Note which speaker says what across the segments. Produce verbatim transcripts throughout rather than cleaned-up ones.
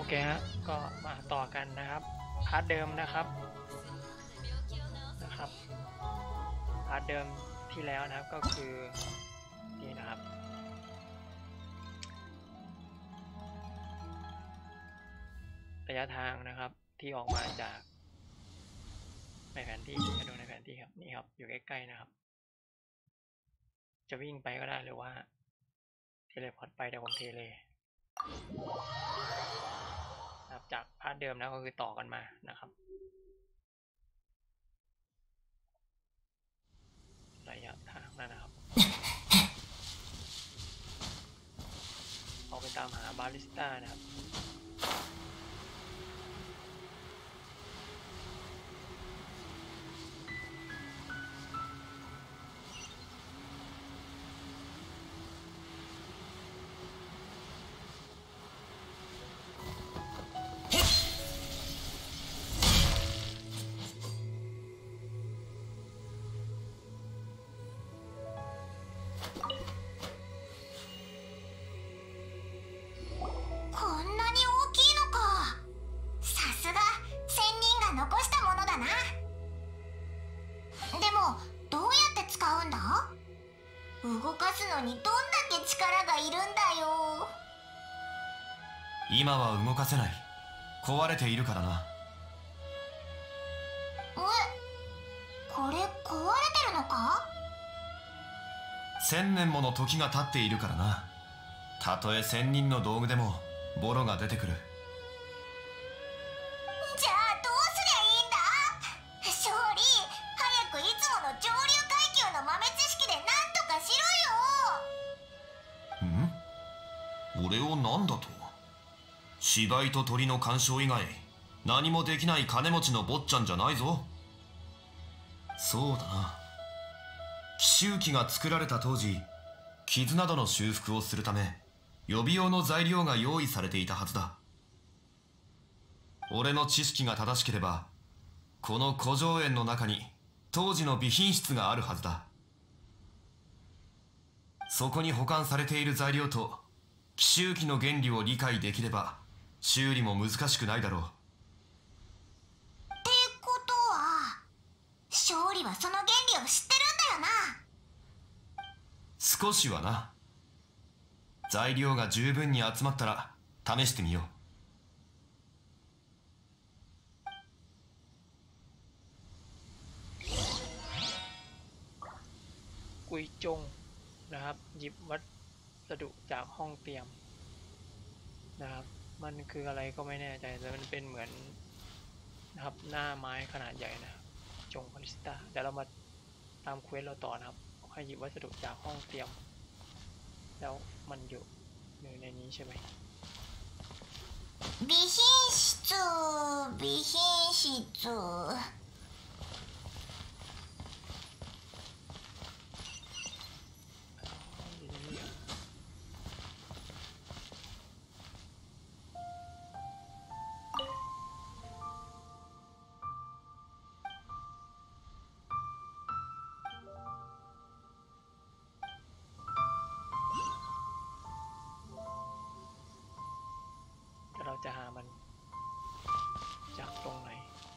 Speaker 1: เคฮะก็มาต่อกันนะครับพาร์ทเดิมนะครับนะครับพาร์ทเดิมที่แล้วนะครับก็คือนี่นะครับระยะทางนะครับที่ออกมาจากในแผนที่มาดูในแผนที่ครับนี่ครับอยู่ใกล้ๆนะครับจะวิ่งไปก็ได้หรือว่าเทเลพอร์ตไปแต่ผมเทเลนะครับจากพาร์ทเดิมนะก็คือต่อกันมานะครับระยะทางนั่นนะครับออกไปตามหาบาลิสต้านะครับ
Speaker 2: 今は動かせない。壊れているからな。
Speaker 3: え、これ壊れてるのか？
Speaker 2: 千年もの時が経っているからな。たとえ千人の道具でもボロが出てくる。
Speaker 3: じゃあどうすりゃいいんだ？勝利、早くいつもの上流階級の豆知識で何とかし
Speaker 2: ろよ。ん？俺を何だと？芝居と鳥の鑑賞以外何もできない金持ちの坊ちゃんじゃないぞ。そうだな。奇襲機が作られた当時、傷などの修復をするため予備用の材料が用意されていたはずだ。俺の知識が正しければこの古城園の中に当時の備品室があるはずだ。そこに保管されている材料と奇襲機の原理を理解できれば修理も難しくないだろう。
Speaker 3: ってことは勝利はその原理を知ってるんだよな。
Speaker 2: 少しはな。材料が十分に集まったら試してみよう。
Speaker 1: กุยจงนะครับหยิบวัสดุจากห้องเตรียมนะครับมันคืออะไรก็ไม่แน่ใจแต่มันเป็นเหมือนนะครับหน้าไม้ขนาดใหญ่นะจงบาลิสต้าเดี๋ยวเรามาตามเควสเราต่อนะครับให้หยิบวัสดุจากห้องเตรียมแล้วมันอยู่ในนี้ใช่ไหม
Speaker 3: 備品室備品室
Speaker 1: เราจะหามันจากตรงไหน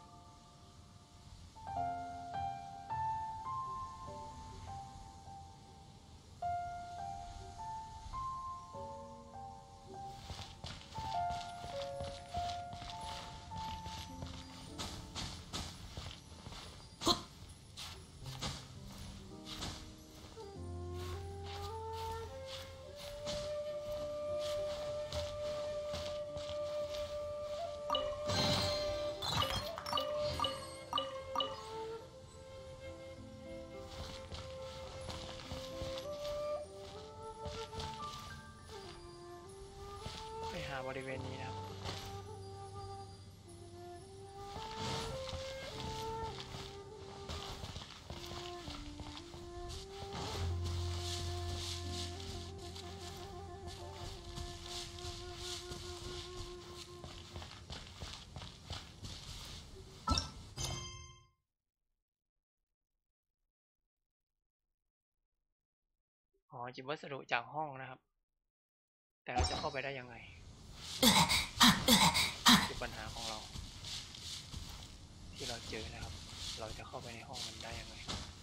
Speaker 1: บริเวณนี้นะครับอ๋อหยิบวัสดุจากห้องนะครับแต่เราจะเข้าไปได้ยังไงคือปัญหาของเราที่เราเจอนะครับเราจะเข้าไปในห้องมันได้ยังไง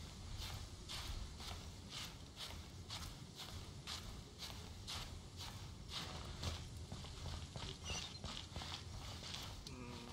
Speaker 1: อืม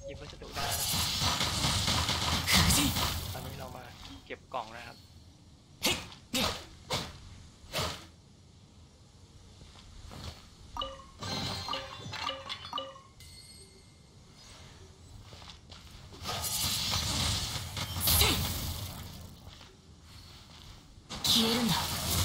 Speaker 1: หยิบวัสดุได้นะตอนนี้เรามาเก็บกล่องนะครับ
Speaker 3: 消えるんだ。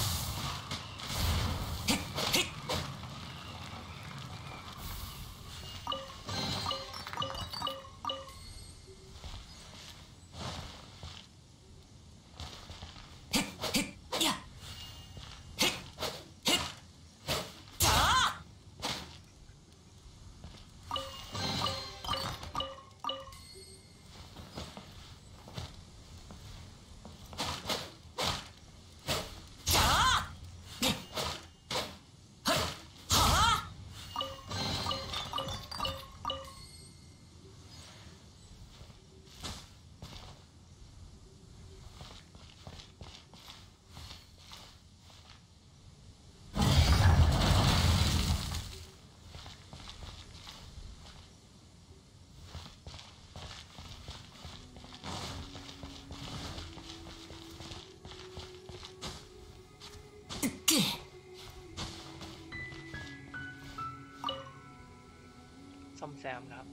Speaker 1: ซ่อมแซมนะครับ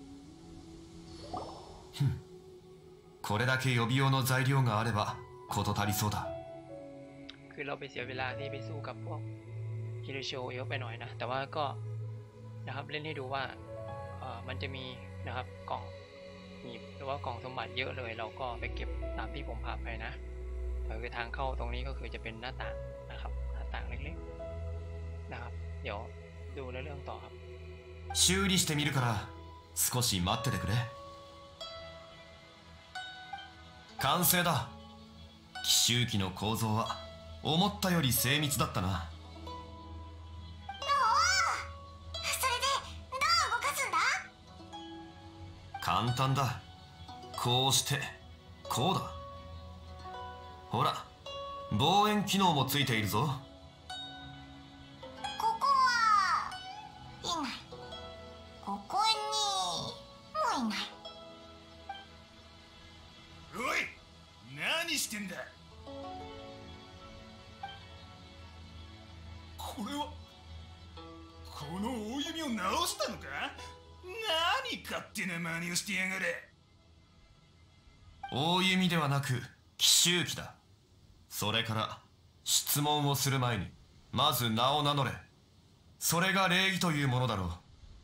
Speaker 2: これだけ予備用の材料があれば事足りそうだ。
Speaker 1: คือเราไปเสียเวลาที่ไปสู้กับพวกฮิโรโชเยอะไปหน่อยนะแต่ว่าก็นะครับเล่นให้ดูว่าเอ่อมันจะมีนะครับกล่องหีบหรือว่ากล่องสมบัติเยอะเลยเราก็ไปเก็บตามที่ผมพาไปนะคือทางเข้าตรงนี้ก็คือจะเป็นหน้าต่างนะครับหน้าต่างเล็กๆนะครับเดี๋ยวดูเรื่องต่อครับ
Speaker 2: 修理してみるから少し待っててくれ。完成だ。奇襲機の構造は思ったより精密だったな。
Speaker 3: それでどう動かすんだ？
Speaker 2: 簡単だ。こうしてこうだ。ほら望遠機能もついているぞ。
Speaker 3: ここはいない。ここにもいない。
Speaker 4: おい、何してんだ。これはこの大弓を直したのか。何勝手な真似をしてやがれ。
Speaker 2: 大弓ではなく奇襲機だ。それから質問をする前にまず名を名乗れ。それが礼儀というものだろ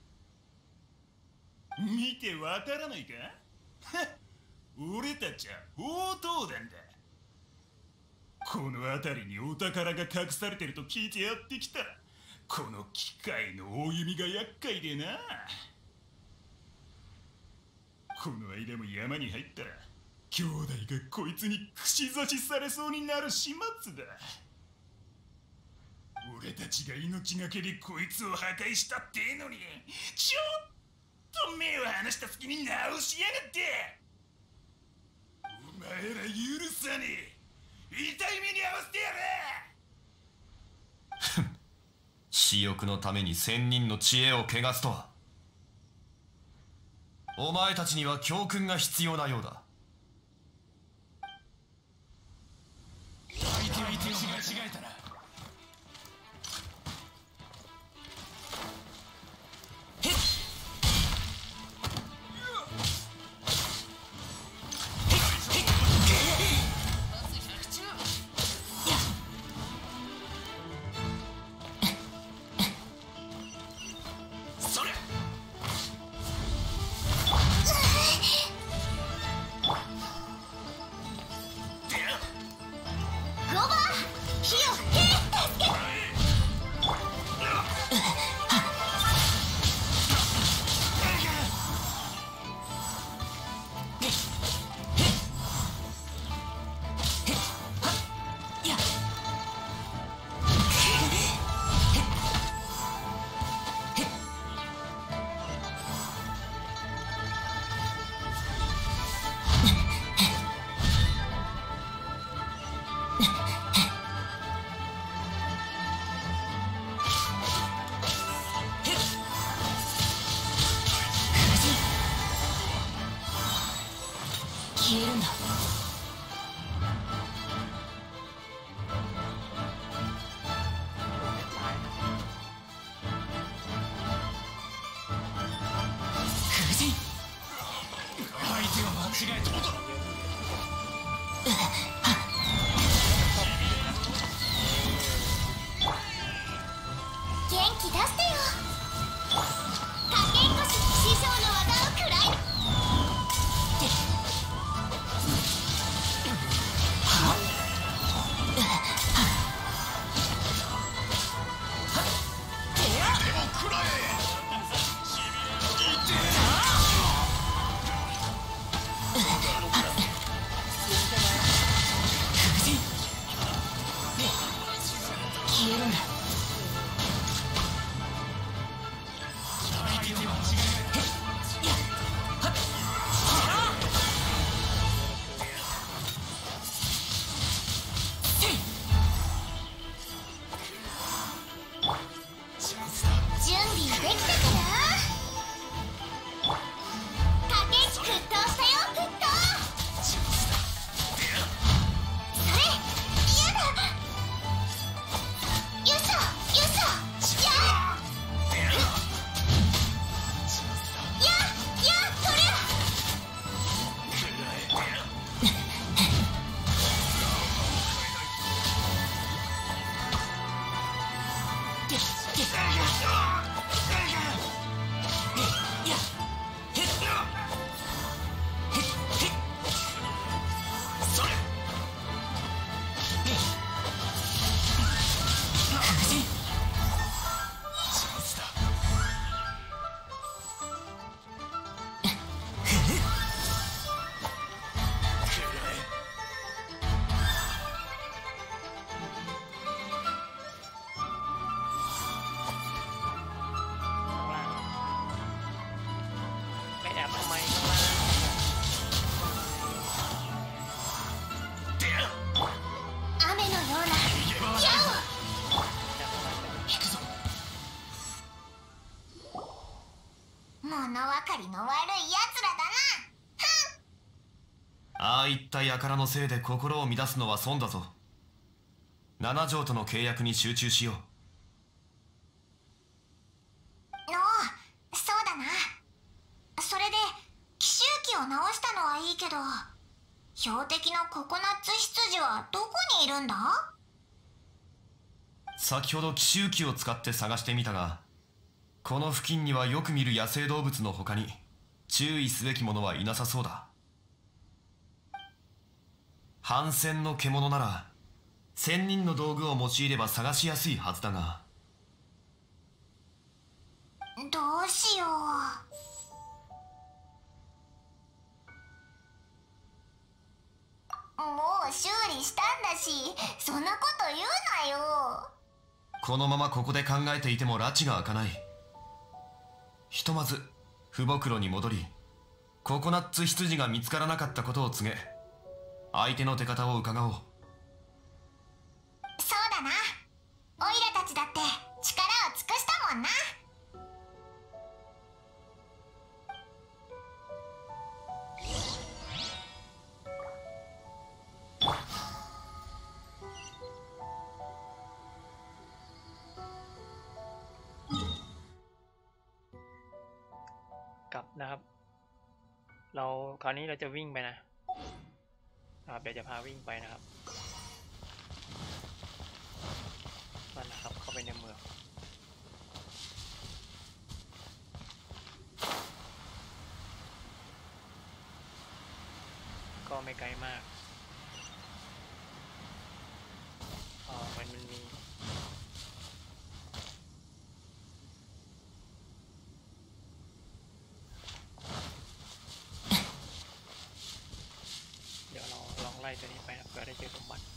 Speaker 2: う。
Speaker 4: 見てわからないか。俺たちは応答団だ。この辺りにお宝が隠されてると聞いてやってきた。この機械の大弓が厄介でな。この間も山に入ったら兄弟がこいつに串刺しされそうになる始末だ。俺たちが命がけでこいつを破壊したってえのにちょっと目を離した隙に直しやがって。お前ら許さねえ。痛い目に遭わせてやれ。
Speaker 2: 私欲のために千人の知恵を汚すとは。お前たちには教訓が必要なようだ。
Speaker 4: 相手を間違えたな。
Speaker 3: こ消えるんだ。
Speaker 2: ああいった輩のせいで心を乱すのは損だぞ。七条との契約に集中しよう。
Speaker 3: のう、そうだな。それで奇襲機を直したのはいいけど、標的のココナッツ羊はどこにいるんだ？
Speaker 2: 先ほど奇襲機を使って探してみたが、この付近にはよく見る野生動物の他に注意すべきものはいなさそうだ。反戦の獣なら千人の道具を用いれば探しやすいはずだが。
Speaker 3: どうしよう。もう修理したんだし、そんなこと言うなよ。
Speaker 2: このままここで考えていても拉致が開かない。ひとまず父母に戻り、ココナッツ羊が見つからなかったことを告げ、相手の出方を伺おう。
Speaker 3: そうだな。オイラたちだって力を尽くしたもんな。
Speaker 1: กลับนะครับเราคราวนี้เราจะวิ่งไปนะ ครับเดี๋ยวจะพาวิ่งไปนะครับนั่นนะครับเข้าไปในเมืองก็ไม่ไกลมากอ๋อมันมันมีเดี๋ยวเราลองไล่ตัวนี้ไปนะเพื่อได้เจอสมบัติ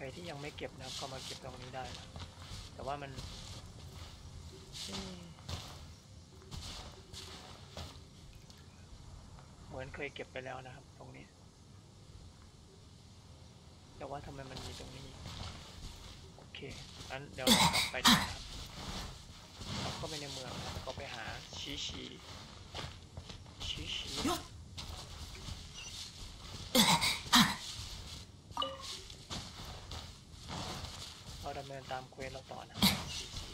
Speaker 1: รที่ยังไม่เก็บนะครับก็มาเก็บตรงนี้ได้นะแต่ว่ามันเหมือนเคยเก็บไปแล้วนะครับตรงนี้แต่ว่าทำไมมันมีตรงนี้โอเคงั้นเดี๋ยวเรากลับไปดีนะครับเราก็ไปในเมืองนะก็ไปหาชีชีชีชีเราดำเนินตามเควสเราต่อนะชีชี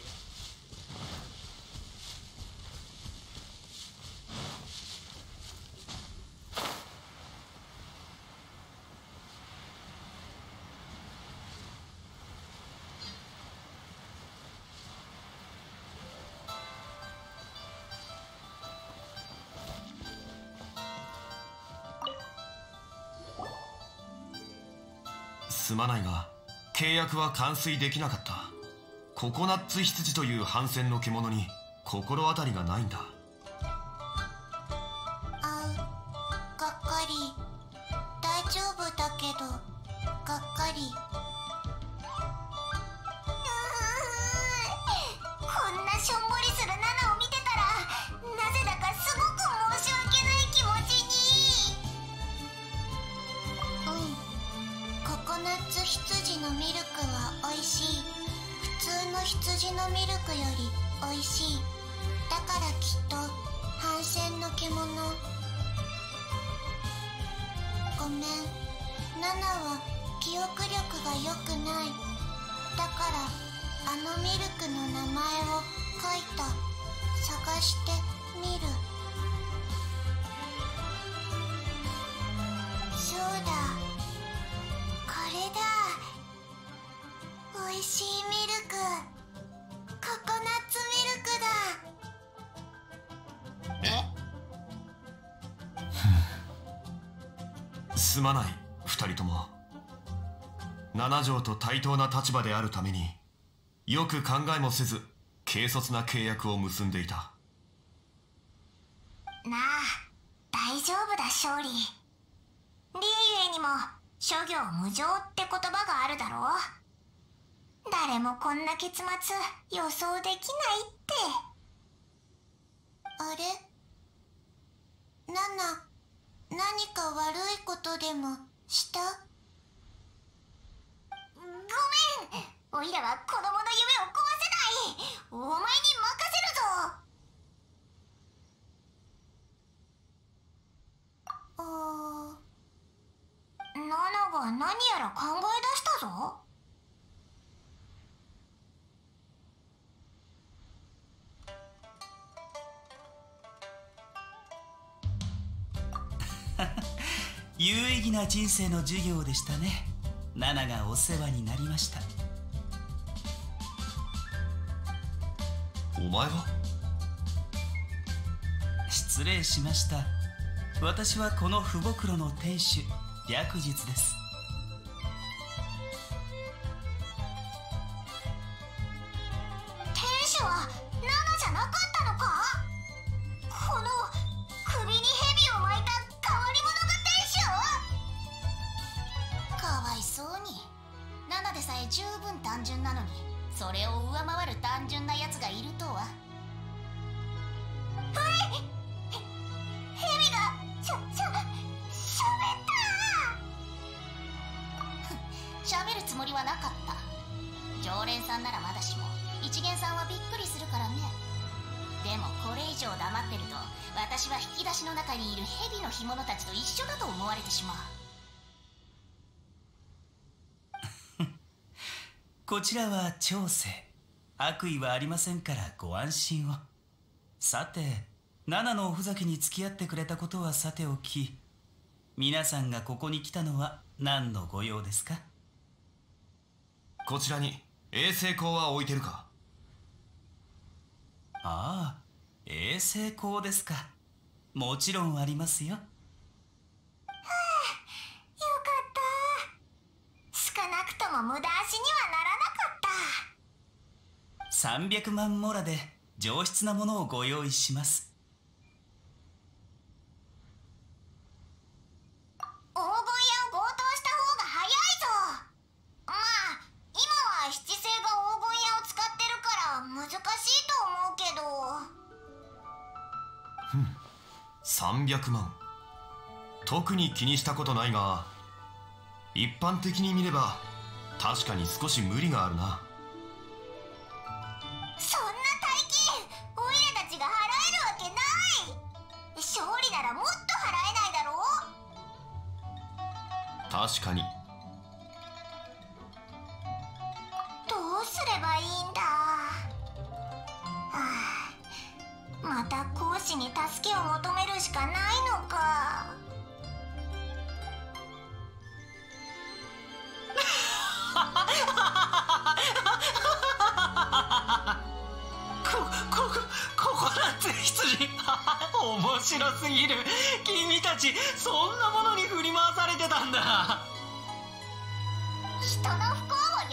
Speaker 2: すまないが契約は完遂できなかった。ココナッツ羊という反戦の獣に心当たりがないんだ。
Speaker 3: あ、がっかり。大丈夫だけどがっかり。こんなしょんぼりするナナを見てたらなぜだかすごく申し訳ない気持ちに。うん、ココナッツ羊のミルクはおいしい。普通の羊のミルクよりおいしい。だからきっと反戦の獣。ごめん、ナナは記憶力が良くない。だからあのミルクの名前を書いた。探してみる。そうだ、これだ。おいしいミルク、ココナッツミルクだ。
Speaker 2: えすまない二人とも。七条と対等な立場であるためによく考えもせず軽率な契約を結んでいた。
Speaker 3: なあ、大丈夫だ勝利。リーユエにも諸行無常って言葉があるだろう。誰もこんな結末予想できないって。あれ、ナナ、何か悪いことでもした？ごめん、おいらは子供の夢を壊せない。お前に任せるぞ。あー、ナナが何やら考え出したぞ。
Speaker 5: 有意義な人生の授業でしたね。ナナがお世話になりました。
Speaker 2: お前は？
Speaker 5: 失礼しました。私はこの腐袋の店主、白日です。
Speaker 3: 店主はナナじゃなかったのか？この首に蛇を巻いた変わり者が店主？かわいそうに。ナナでさえ十分単純なのに、それを上回る単純なやつがいるとは。はい、蛇がしゃしゃしゃべったしゃべるつもりはなかった。常連さんならまだしも一元さんはびっくりするからね。でもこれ以上黙ってると私は引き出しの中にいる蛇の干物たちと一緒だと思われてしまう。
Speaker 5: こちらは長生。悪意はありませんからご安心を。さて、ナナのおふざけに付き合ってくれたことはさておき、皆さんがここに来たのは何のご用ですか？
Speaker 2: こちらに衛星光は置いてるか？
Speaker 5: ああ、衛星光ですか。もちろんありますよ。は
Speaker 3: あ、よかった。少なくとも無駄足にはならなかった。
Speaker 5: さんびゃくまんモラで上質なものをご用意します。
Speaker 3: 黄金屋を強盗した方が早いぞ。まあ
Speaker 2: さんびゃくまん。特に気にしたことないが、一般的に見れば確かに少し無理があるな。
Speaker 3: そんな大金オイラたちが払えるわけない。勝利ならもっと払えないだろう。
Speaker 2: 確かに。
Speaker 3: どうすればいいんだ。はあ、また講師に助けを求めるしかないのか。
Speaker 5: こ、こ、ココナッツ羊面白すぎる。君たちそんなものに振り回されてたんだ。
Speaker 3: 人の不幸を喜ぶ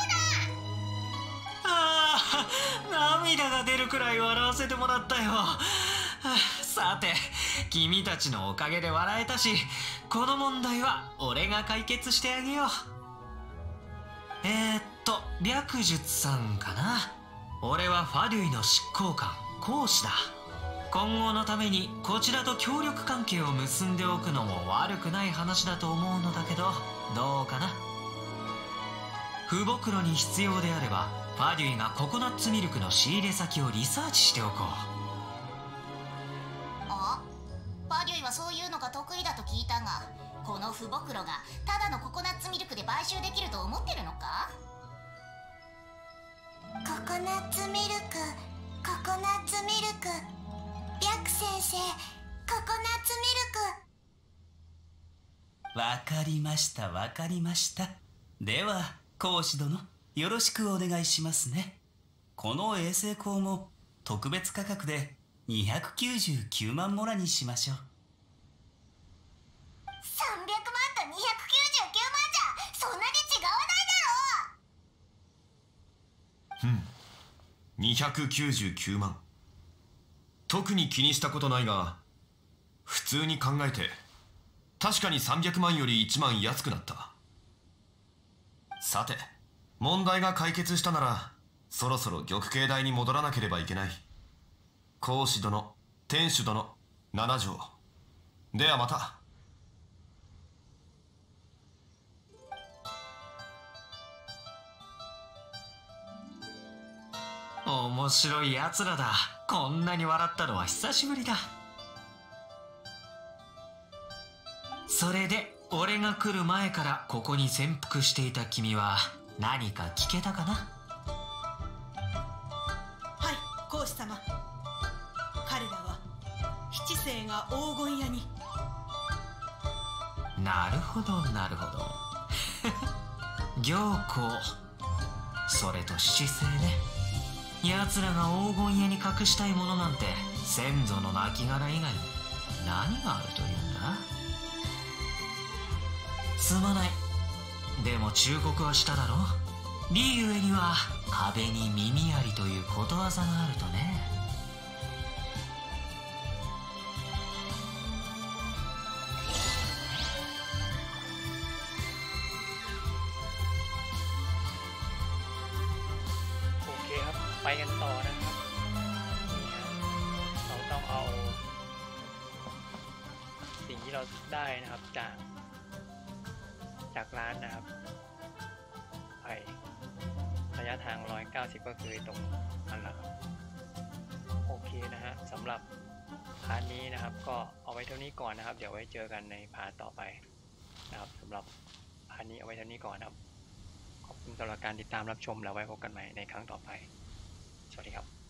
Speaker 3: な。
Speaker 5: ああ、涙が出るくらい笑わせてもらったよ。さて、君たちのおかげで笑えたし、この問題は俺が解決してあげよう。えー、っと略術さんかな。俺はファデュイの執行官講師だ。今後のためにこちらと協力関係を結んでおくのも悪くない話だと思うのだけど、どうかな。フボクロに必要であればファデュイがココナッツミルクの仕入れ先をリサーチしておこう。
Speaker 3: あ、ファデュイはそういうのが得意だと聞いたが、このフボクロがただのココナッツミルクで買収できると思ってるのか。ココナッツミルク、ココナッツミルク、略先生、ココナッツミルク。
Speaker 5: わかりましたわかりました。では講師殿、よろしくお願いしますね。この衛星光も特別価格でにひゃくきゅうじゅうきゅうまんモラにしましょう。
Speaker 3: さんびゃくまんとにひゃくきゅうじゅうきゅうまんじゃそんなに違わないだろう。
Speaker 2: ふん、にひゃくきゅうじゅうきゅうまん。特に気にしたことないが、普通に考えて確かにさんびゃくまんよりいちまん安くなった。さて、問題が解決したならそろそろ玉形台に戻らなければいけない。講師殿、天守殿、七条、ではまた。
Speaker 5: 面白いやつらだ。こんなに笑ったのは久しぶりだ。それで俺が来る前からここに潜伏していた君は何か聞けたかな。
Speaker 6: はい、講師様。彼らは七星が黄金屋に。
Speaker 5: なるほどなるほど行幸、それと七星ね。奴らが黄金屋に隠したいものなんて先祖の亡骸以外に何があるというんだ。すまない。でも忠告はしただろ。リーユエには壁に耳ありということわざがあるとね。
Speaker 1: โอเคครับไปกันต่อนะครับนี่ฮะเราต้องเอาสิ่งที่เราได้นะครับจากจากร้านนะครับไประยะทางหนึ่งร้อยเก้าสิบก็คือตรงนั้นแหละครับโอเคนะฮะสำหรับพาร์ทนี้นะครับก็เอาไว้เท่านี้ก่อนนะครับเดี๋ยวไว้เจอกันในพาร์ทต่อไปนะครับสำหรับพาร์ทนี้เอาไว้เท่านี้ก่อนนะครับขอบคุณสำหรับการติดตามรับชมแล้วไว้พบกันใหม่ในครั้งต่อไปสวัสดีครับ